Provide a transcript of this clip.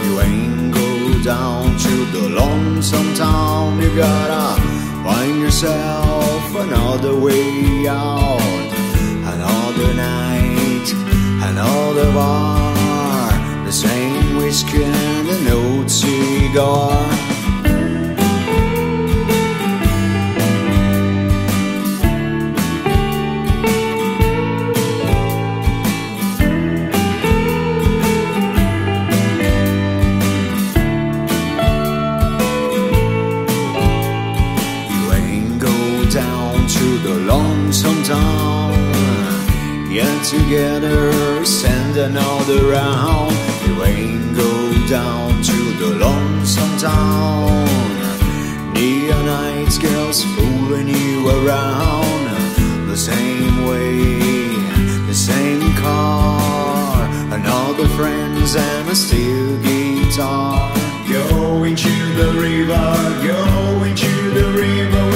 You ain't go down to the lonesome town. You gotta find yourself another way out. Another night, another bar, the same whiskey and an old cigar. Down to the lonesome town, get together, send another round. You ain't go down to the lonesome town. Neon nights, girls fooling you around. The same way, the same car, another friends and a steel guitar. Going to the river, going to the river.